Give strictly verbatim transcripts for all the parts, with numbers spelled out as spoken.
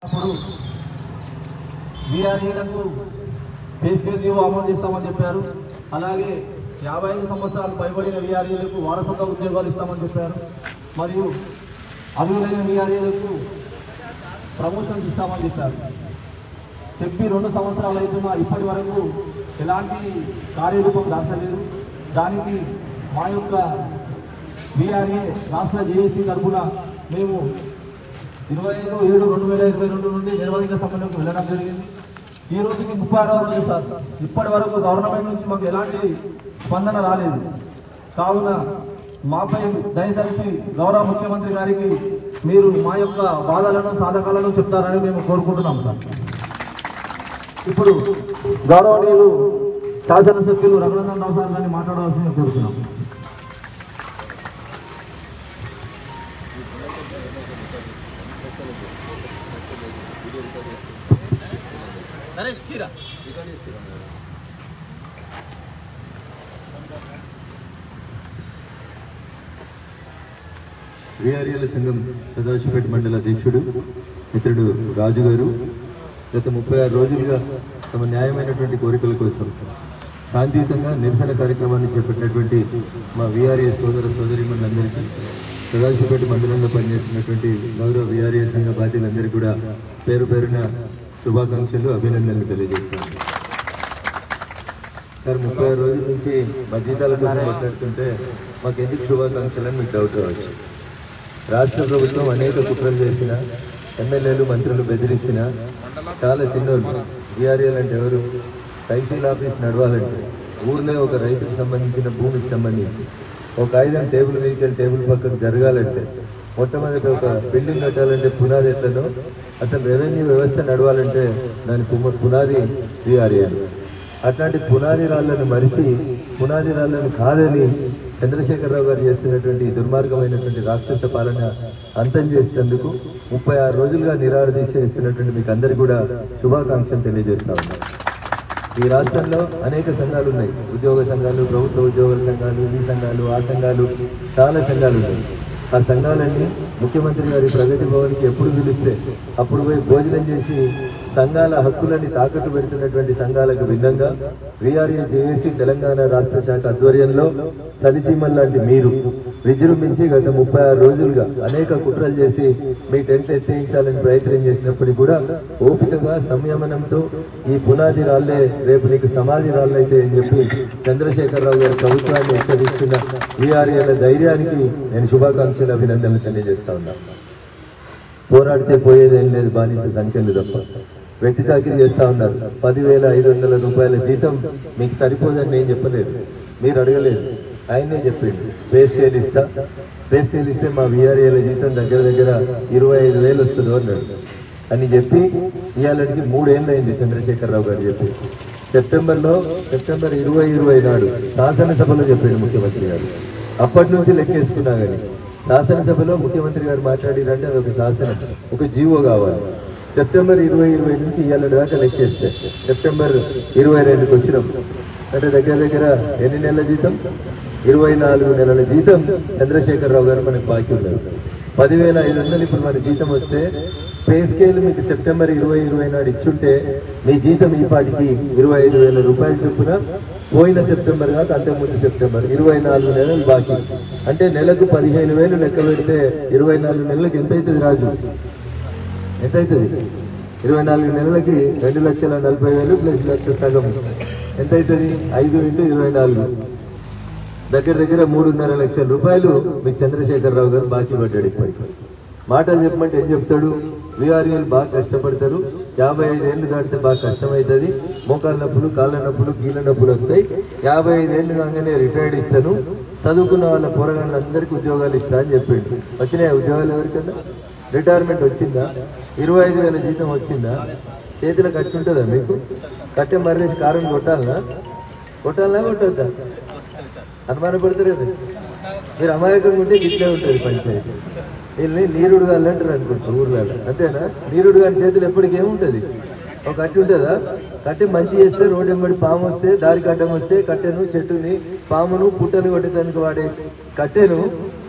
అప్పుడు వీఆర్ఏలకు పేస్కేజీవో అమలు చేస్తామని చెప్పారు. అలాగే యాభై ఐదు సంవత్సరాలు పైబడిన వీఆర్ఏలకు వారసత్వ ఉద్యోగాలు ఇస్తామని చెప్పారు. మరియు అర్హులైన వీఆర్ఏలకు ప్రమోషన్స్ ఇస్తామని చెప్పారు. చెప్పి రెండు సంవత్సరాలు అవుతున్నా ఇప్పటి వరకు ఎలాంటి కార్యరూపం దాచలేదు. దానికి మా యొక్క వీఆర్ఏ రాష్ట్ర జేఏసీ తరఫున మేము ఇరవై ఐదు ఏడు రెండు వేల ఇరవై రెండు నుండి నిర్వహించిన సమ్మెలకు వెళ్ళడం జరిగింది. ఈ రోజుకి ముప్పై ఆరవ రోజు సార్. ఇప్పటి వరకు గవర్నమెంట్ నుంచి మాకు ఎలాంటి స్పందన రాలేదు. కావున మాపై దయదలిచి గౌరవ ముఖ్యమంత్రి గారికి మీరు మా యొక్క బాధలను సాధకాలను చెప్తారని మేము కోరుకుంటున్నాం సార్. ఇప్పుడు గౌరవనీయులు శాసనసభ్యులు రఘునందన్ రావు సార్ గారిని మాట్లాడవలసిందిగా కోరుతున్నాం. వీఆర్ఏల సంఘం సదాశివపేట మండల అధ్యక్షుడు మిత్రుడు రాజు గారు గత ముప్పై ఆరు రోజులుగా తమ న్యాయమైనటువంటి కోరికల కోసం శాంతియుతంగా నిరసన కార్యక్రమాన్ని చేపట్టినటువంటి మా వీఆర్ఏ సోదర సోదరీమణులందరికీ సదాశివపేట మండలంలో పనిచేస్తున్నటువంటి గౌరవ వీఆర్ఏ సంఘ బాధ్యులందరికీ కూడా పేరు పేరున శుభాకాంక్షలు అభినందనలు తెలియజేస్తున్నాను. సార్, ముప్పై ఆరు రోజుల నుంచి మా జీతాల కోసం మాట్లాడుతుంటే మాకు ఎందుకు శుభాకాంక్షలని మీకు డౌట్ రావచ్చు. రాష్ట్ర ప్రభుత్వం అనేక కుట్రలు చేసిన, ఎమ్మెల్యేలు మంత్రులు బెదిరించిన, చాలా చిన్నోళ్ళు వీఆర్ఏలు అంటే ఎవరు, తహసీల్ ఆఫీస్ నడవాలంటే ఊర్లో ఒక రైతుకు సంబంధించిన భూమికి సంబంధించి ఒక కాగితం టేబుల్ మీదకి టేబుల్ పక్కకు జరగాలంటే, మొట్టమొదటి ఒక బిల్డింగ్ కట్టాలంటే పునాది ఎట్లనో అసలు రెవెన్యూ వ్యవస్థ నడవాలంటే దాని పునాది వీఆర్ఏలు. అట్లాంటి పునాది రాళ్లను మరిచి పునాది రాళ్లను కాదని చంద్రశేఖరరావు గారు చేస్తున్నటువంటి దుర్మార్గమైనటువంటి రాక్షస పాలన అంతం చేసేందుకు ముప్పై ఆరు రోజులుగా నిరాహార దీక్ష ఇస్తున్నటువంటి మీకు అందరికీ కూడా శుభాకాంక్షలు తెలియజేస్తా ఉన్నాం. ఈ రాష్ట్రంలో అనేక సంఘాలు ఉన్నాయి. ఉద్యోగ సంఘాలు, ప్రభుత్వ ఉద్యోగుల సంఘాలు, ఈ సంఘాలు, ఆ సంఘాలు, చాలా సంఘాలు ఉన్నాయి. ఆ సంఘాలన్నీ ముఖ్యమంత్రి గారి ప్రగతి భవన్కి ఎప్పుడు పిలిస్తే అప్పుడు పోయి భోజనం చేసి సంఘాల హక్కులని తాకట్టు పెడుతున్నటువంటి సంఘాలకు భిన్నంగా వీఆర్ఏ జేఏసీ తెలంగాణ రాష్ట్ర శాఖ ఆధ్వర్యంలో చలిచీమల్ లాంటి మీరు విజృంభించి గత ముప్పై ఆరు రోజులుగా అనేక కుట్రలు చేసి మీ టెంట్ ఎత్తేయించాలని ప్రయత్నం చేసినప్పటికీ కూడా ఓపికగా సంయమనంతో ఈ పునాది రాళ్లే రేపు నీకు సమాధి రాళ్ళైతే అని చెప్పి చంద్రశేఖరరావు గారి ప్రభుత్వాన్ని హెచ్చరిస్తున్న వీఆర్ఏల ధైర్యానికి నేను శుభాకాంక్షలు అభినందనలు తెలియజేస్తా ఉన్నా. పోరాడితే పోయేదేం లేదు, బానిస సంఖ్యలు తప్ప. వెట్టి చాకిరీ చేస్తూ ఉన్నారు. పదివేల ఐదు వందల రూపాయల జీతం మీకు సరిపోదని నేను చెప్పలేదు, మీరు అడగలేదు, ఆయనే చెప్పిండు పే స్కేల్ ఇస్తా. పే స్కేల్ ఇస్తే మా వీఆర్ఏల జీతం దగ్గర దగ్గర ఇరవై ఐదు వేలు వస్తుందో అన్నాడు అని చెప్పి ఇవాళకి మూడేళ్ళు అయింది చంద్రశేఖరరావు గారు చెప్పి. సెప్టెంబర్లో సెప్టెంబర్ ఇరవై ఇరవై నాడు శాసనసభలో చెప్పిండు ముఖ్యమంత్రి గారు. అప్పటి నుంచి లెక్కేసుకున్నా కానీ శాసనసభలో ముఖ్యమంత్రి గారు మాట్లాడిరంటే అది ఒక శాసనం, ఒక జీవో కావాలి. సెప్టెంబర్ ఇరవై ఇరవై నుంచి ఇవాళ దాకా లెక్కేస్తే సెప్టెంబర్ ఇరవై రెండుకి వచ్చినాం అంటే దగ్గర దగ్గర ఎన్ని నెలల జీతం? ఇరవై నాలుగు నెలల జీతం చంద్రశేఖరరావు గారు మనకు బాకీ ఉన్నారు. పదివేల ఐదు వందలు ఇప్పుడు మన జీతం వస్తే పే స్కేల్ మీకు సెప్టెంబర్ ఇరవై ఇరవై నాడు ఇచ్చుంటే మీ జీతం ఈ పాటికి ఇరవై ఐదు వేల రూపాయలు చొప్పున పోయిన సెప్టెంబర్ కాక అంతకుముందు సెప్టెంబర్ ఇరవై నాలుగు నెలలు బాకీ. అంటే నెలకు పదిహేను వేలు లెక్క పెడితే ఇరవై నాలుగు నెలలకు ఎంత అవుతుంది రాజు? ఎంత అవుతుంది? ఇరవై నాలుగు నెలలకి రెండు లక్షల నలభై వేలు ప్లస్ లక్ష సగం ఎంత అవుతుంది? ఐదు ఇంటూ ఇరవై నాలుగు దగ్గర దగ్గర మూడున్నర లక్షల రూపాయలు మీకు చంద్రశేఖరరావు గారు బాకీ పడ్డాడు. ఇప్పటికి మాటలు చెప్పమంటే ఏం చెప్తాడు? వీఆర్ఏలు బాగా కష్టపడతారు, యాభై ఐదేళ్ళు దాటితే బాగా కష్టమవుతుంది, మోకాళ్ళ నొప్పులు, కాళ్ళ నొప్పులు, కీళ్ళ నొప్పులు వస్తాయి, యాభై ఐదేళ్ళు కాగానే రిటైర్డ్ ఇస్తాను, చదువుకున్న వాళ్ళ పోరగాళ్ళందరికీ ఉద్యోగాలు ఇస్తా అని చెప్పిండు. వచ్చినాయి ఉద్యోగాలు ఎవరికన్నా? రిటైర్మెంట్ వచ్చిందా? ఇరవై ఐదు వేల జీతం వచ్చిందా? చేతిలో కట్టి ఉంటుందా మీకు? కట్టే మరలేసి కారం కొట్టాలనా? కొట్టాలనా కొట్టద్దా? అనుమానపడతారు కదా మీరు. అమాయకంగా ఉంటే ఇట్లే ఉంటుంది పంచాయతీ. వీళ్ళని నీరుడు గారు అంటారు అనుకుంటారు ఊర్లలో, అంతేనా? నీరుడు గారి చేతులు ఎప్పటికి ఏముంటుంది? ఒక కట్టి ఉంటుందా? కట్టి మంచి చేస్తే రోడ్డు ఎంబడి పాము వస్తే, దారి కట్టం వస్తే కట్టెను, చెట్టుని, పామును, పుట్టను కొట్టేదానికి వాడే కట్టెను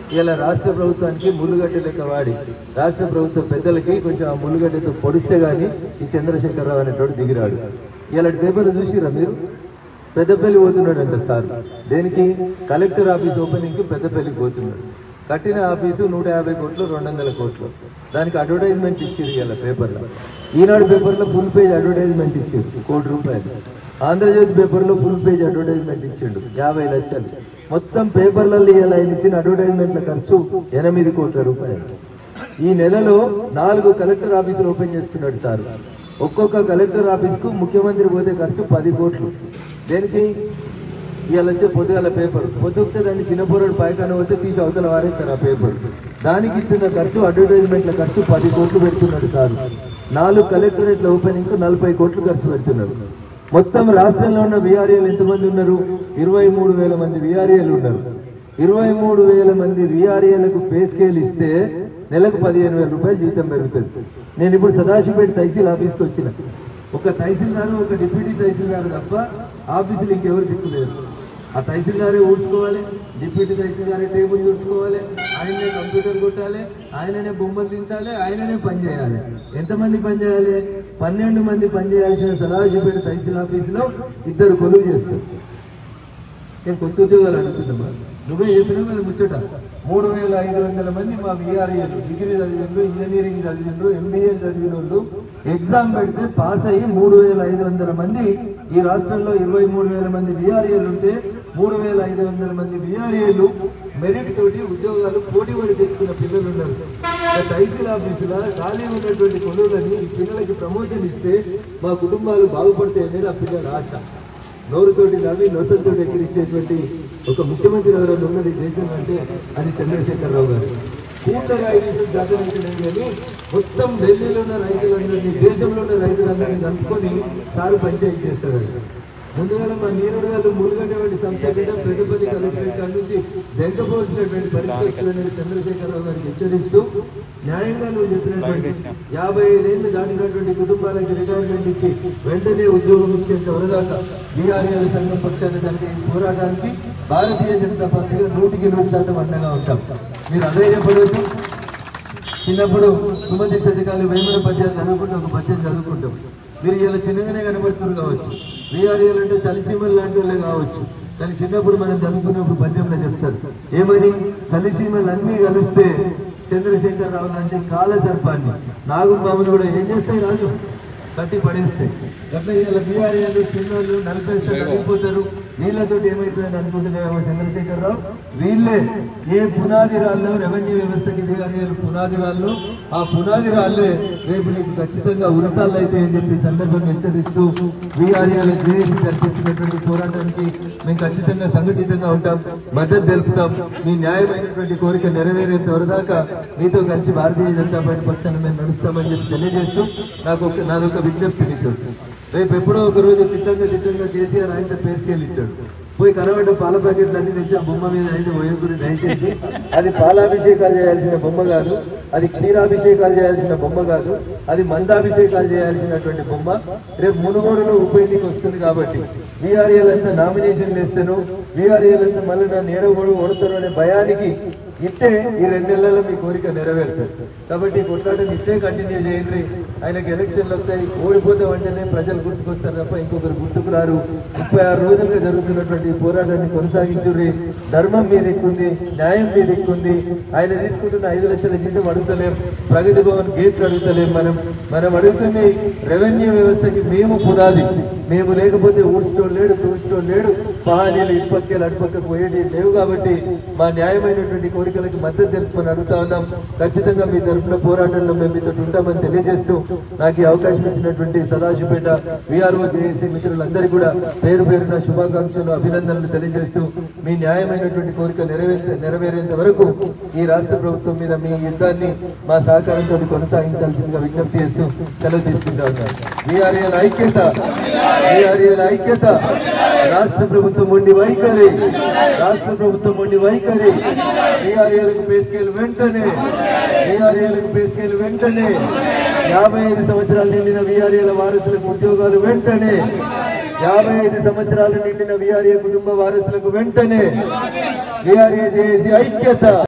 ఇలా రాష్ట్ర ప్రభుత్వానికి ముళ్ళుగడ్డ లెక్క వాడి రాష్ట్ర ప్రభుత్వ పెద్దలకి కొంచెం ఆ ముళ్ళుగడ్డతో పొడిస్తే గానీ ఈ చంద్రశేఖరరావు అనేటోడు దిగిరాడు. ఇలాంటి పేపర్ చూసిరా మీరు? పెద్దపల్లి పోతున్నాడంట సార్. దేనికి? కలెక్టర్ ఆఫీస్ ఓపెనింగ్ కి పెద్దపల్లికి పోతున్నాడు. కట్టిన ఆఫీసు నూట యాభై కోట్లు రెండు వందల కోట్లు. దానికి అడ్వర్టైజ్మెంట్ ఇచ్చారు ఇలా పేపర్లో. ఈనాడు పేపర్లో ఫుల్ పేజ్ అడ్వర్టైజ్మెంట్ ఇచ్చారు కోటి రూపాయలు. ఆంధ్రజ్యోతి పేపర్లో ఫుల్ పేజ్ అడ్వర్టైజ్మెంట్ ఇచ్చిండు యాభై లక్షలు. మొత్తం పేపర్లలో ఇలా ఆయన ఇచ్చిన అడ్వర్టైజ్మెంట్ల ఖర్చు ఎనిమిది కోట్ల రూపాయలు. ఈ నెలలో నాలుగు కలెక్టర్ ఆఫీసులు ఓపెన్ చేస్తున్నాడు సార్. ఒక్కొక్క కలెక్టర్ ఆఫీస్కు ముఖ్యమంత్రి పోతే ఖర్చు పది కోట్లు. దేనికి? ఇవాళ వచ్చే పొద్దుగాల పేపర్ పొద్దుగితే దాన్ని చిన్నపోరాడు పైకాన పోతే తీసి అవతల వారేస్తారు ఆ పేపర్. దానికి ఇచ్చిన ఖర్చు అడ్వర్టైజ్మెంట్ల ఖర్చు పది కోట్లు పెడుతున్నాడు సార్. నాలుగు కలెక్టరేట్ల ఓపెనింగ్ నలభై కోట్లు ఖర్చు పెడుతున్నాడు. మొత్తం రాష్ట్రంలో ఉన్న విఆర్ఏలు ఎంతమంది ఉన్నారు? ఇరవై మూడు వేల మంది విఆర్ఏలు ఉన్నారు. ఇరవై మూడు వేల మంది విఆర్ఏలకు పే స్కేల్ ఇస్తే నెలకు పదిహేను వేల రూపాయలు జీతం పెరుగుతుంది. నేను ఇప్పుడు సదాశివపేట తహసీల్ ఆఫీస్కి వచ్చిన. ఒక తహసీల్దారు ఒక డిప్యూటీ తహసీల్దారు తప్ప ఆఫీసులు ఇంకెవరు దిక్కులేరు. ఆ తహసీల్దారే ఊడ్చుకోవాలి, డిప్యూటీ తహసీల్దారే టేబుల్ చూసుకోవాలి, ఆయననే కంప్యూటర్ కొట్టాలి, ఆయననే బొమ్మలు దించాలి, ఆయననే పని చేయాలి. ఎంతమంది పని చేయాలి? పన్నెండు మంది పని చేయాల్సిన సదాశివపేట తహసీల్ ఆఫీసులో ఇద్దరు కొలువు చేస్తారు. నేను కొత్త ఉద్యోగాలు అడుగుతున్నామా? నువ్వే చెప్పినా కదా ముచ్చట. మూడు వేల ఐదు వందల మంది మా విఆర్ఏలు డిగ్రీ చదివిండ్రు, ఇంజనీరింగ్ చదివిండ్రు, ఎంబీఏ చదివిన వాళ్ళు ఎగ్జామ్ పెడితే పాస్ అయ్యి మూడు వేల ఐదు వందల మంది ఈ రాష్ట్రంలో ఇరవై మూడు వేల మంది విఆర్ఏలు ఉంటే మూడు వేల ఐదు వందల మంది విఆర్ఏలు మెరిట్ తోటి ఉద్యోగాలు పోటీ పడి తెచ్చుకున్న పిల్లలు ఉన్నారు. తహసీల్ ఆఫీసులో ఖాళీ ఉన్నటువంటి కొలువులని ఈ పిల్లలకి ప్రమోషన్ ఇస్తే మా కుటుంబాలు బాగుపడతాయి అనేది ఆ పిల్లల ఆశ. నోరుతోటి నవ్వి నొసలతోటి ఎక్కిరించేటువంటి ఒక ముఖ్యమంత్రి ఎవరైనా ఉన్నది దేశం అంటే అది చంద్రశేఖరరావు గారు. పూర్ణ రైతు జాతరించడం కానీ మొత్తం ఢిల్లీలో ఉన్న రైతులందరినీ దేశంలో ఉన్న రైతులందరినీ కలుపుకొని సారు పంచాయతీ చేస్తారండి. ముందుగా మా నీరుడు గారు ములుగటువంటి సంస్థ కూడా పెద్దపల్లి కలెక్టరేట్ కాడ నుంచి జంకపోసినటువంటి పరిస్థితులు అనేది చంద్రశేఖరరావు గారికి హెచ్చరిస్తూ న్యాయంగా నువ్వు చెప్పినటువంటి యాభై ఐదేళ్లు దాటినటువంటి కుటుంబాలకు రిటైర్మెంట్ ఇచ్చి వెంటనే ఉద్యోగం ఇచ్చేంత వరదాకా బీఆర్ఏల సంఘం పక్షాన్ని దానికి పోరాటానికి భారతీయ జనతా పార్టీగా నూటికి నూరు శాతం అండగా ఉంటాం. మీరు అదే చెప్పవచ్చు. చిన్నప్పుడు సుమతి శతకాలు వేమన పద్యాలు చదువుకుంటే ఒక పద్యం చదువుకుంటాం. మీరు ఇలా చిన్నగానే కనబడుతున్నారు కావచ్చు. విఆర్ఏలు అంటే చలిసీమలు లాంటి వాళ్ళే కావచ్చు. కానీ చిన్నప్పుడు మనం చదువుకున్నప్పుడు పద్యంలో చెప్తారు ఏమని? చలిసీమలు అన్నీ కలిస్తే చంద్రశేఖరరావు లాంటి కాల సర్పాన్ని నాగుబాబును కూడా ఏం చేస్తాయి? రాజు కట్టి పడేస్తాయి. అట్లా ఇలా బీఆర్ఏలు చిన్నోళ్ళు నలిపేస్తే నలిగిపోతారు. వీళ్ళతోటి ఏమవుతుందని అనుకుంటున్నామో చంద్రశేఖరరావు, వీళ్ళే ఏ పునాది రాళ్ళు రెవెన్యూ వ్యవస్థకి బీఆర్ఏలు పునాది రాళ్ళు, ఆ పునాది రాళ్ళే రేపు నీకు ఖచ్చితంగా ఉరితాళ్ళు అయితే అని చెప్పి సందర్భంగా హెచ్చరిస్తూ బీఆర్ఏలు జేఏసీ జరిపిస్తున్నటువంటి పోరాటానికి మేము ఖచ్చితంగా సంఘటితంగా ఉంటాం, మద్దతు తెలుపుతాం. మీ న్యాయమైనటువంటి కోరిక నెరవేరేంత వరదాకా మీతో కలిసి భారతీయ జనతా పార్టీ పక్షాన్ని మేము నడుస్తామని చెప్పి తెలియజేస్తూ నాకు ఒక నాదొక విజ్ఞప్తి మీతో. రేపు ఎప్పుడో ఒక రోజు తిట్టంగా తిట్టంగా కేసీఆర్ ఆయన పేసుకెళ్ళి ఇచ్చాడు. పోయి కనబడ్డ పాల ప్యాకెట్లు అన్ని తెచ్చి ఆ బొమ్మ మీద అయితే పోయకుని దయచేసి అది పాలాభిషేకాలు చేయాల్సిన బొమ్మ కాదు, అది క్షీరాభిషేకాలు చేయాల్సిన బొమ్మ కాదు, అది మందాభిషేకాలు చేయాల్సినటువంటి బొమ్మ. రేపు మునుగోడులో ఉప ఎన్నిక వస్తుంది కాబట్టి బీఆర్ఏలంతా నామినేషన్ వేస్తాను, బీఆర్ఏలంతా మళ్ళీ నన్ను ఏడవడు ఓడతారు అనే భయానికి ఇట్టే ఈ రెండు నెలల్లో మీ కోరిక నెరవేరుతుంది. కాబట్టి కొట్లాటని ఇట్టే కంటిన్యూ చేయండి. ఆయనకు ఎలక్షన్లు వస్తాయి, ఓడిపోతే వెంటనే ప్రజలు గుర్తుకొస్తారు తప్ప ఇంకొకరు గుర్తుకు రారు. ముప్పై ఆరు రోజులుగా జరుగుతున్నటువంటి పోరాటాన్ని కొనసాగించుర్రి. ధర్మం మీద ఎక్కుంది, న్యాయం మీద ఎక్కుంది. ఆయన తీసుకుంటున్న ఐదు లక్షల జీతం అడుగుతలేం, ప్రగతి భవన్ గేట్లు అడుగుతలేం. మనం మనం అడుగుతుంది రెవెన్యూ వ్యవస్థకి మేము పునాది. మేము లేకపోతే ఊడ్చడం లేడు, తూడ్చడం లేడు, పహానీలు ఇటుపక్కలు అటుపక్కకు పోయేటి లేవు. కాబట్టి మా న్యాయమైనటువంటి కోరికలకు మద్దతు తెలుపుకొని అడుగుతా ఉన్నాం. ఖచ్చితంగా మీ తరఫున పోరాటంలో మేము మీతో ఉంటామని తెలియజేస్తూ నాకు ఈ అవకాశం ఇచ్చినటువంటి సదాశివపేట విఆర్ఓ జేఏసీ మిత్రులందరికీ కూడా పేరు పేరున శుభాకాంక్షలు, అభినందనలు తెలియజేస్తూ మీ న్యాయమైనటువంటి కోరిక నెరవేరే నెరవేరేంత వరకు ఈ రాష్ట్ర ప్రభుత్వం మీద మీ యుద్ధాన్ని మా సహకారంతో కొనసాగించాల్సిందిగా విజ్ఞప్తి చేస్తూ సెలవు తీసుకుంటా ఉన్నారు. విఆర్ఏల ఐక్యత, విఆర్ఏల ఐక్యత, రాష్ట్ర ప్రభుత్వం ఉండి వైఖరి, రాష్ట్ర ప్రభుత్వం ఉండి వైఖరి. బీఆర్ఏలకు పే స్కేల్ వెంటనే, బీఆర్ఏలకు పే స్కేల్ వెంటనే. యాభై ఐదు సంవత్సరాలు నిండిన బీఆర్ఏల వారసులకు ఉద్యోగాలు వెంటనే, యాభై ఐదు సంవత్సరాలు నిండిన బీఆర్ఏ కుటుంబ వారసులకు వెంటనే. బీఆర్ఏ జేఏసీ ఐక్యత.